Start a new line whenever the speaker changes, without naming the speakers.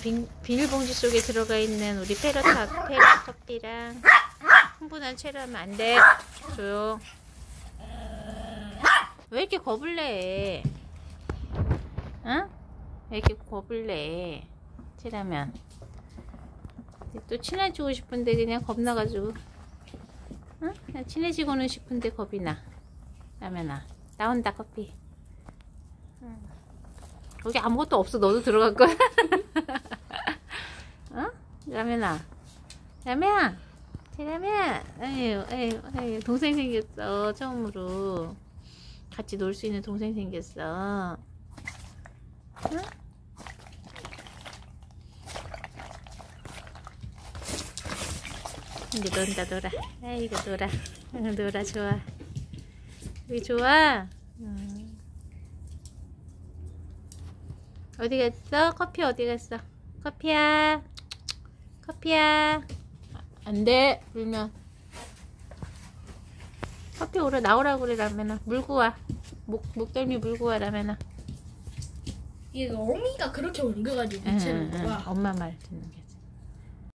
비닐봉지 속에 들어가 있는 우리 페럿 커피랑 흥분한 채로 하면 안 돼. 조용. 왜 이렇게 겁을 내? 응? 왜 이렇게 겁을 내? 채라면. 또 친해지고 싶은데 그냥 겁나가지고. 응? 그냥 친해지고는 싶은데 겁이 나. 라면아. 나온다, 커피. 응. 거기 아무것도 없어. 너도 들어갈 거야. 어? 라면아. 라면아. 라면. 에휴, 동생 생겼어. 처음으로. 같이 놀 수 있는 동생 생겼어. 응? 이제 논다, 놀아. 아이고, 놀아. 응, 놀아, 좋아. 우리 좋아? 어디 갔어? 커피 어디 갔어? 커피야. 커피야. 안 돼. 불면. 커피 오래 나오라고 그래, 라면아. 물고 와. 목덜미 물고 와, 라면아.
얘가 어미가 그렇게 옮겨가지고 못 채는 거야.
엄마 말 듣는 게.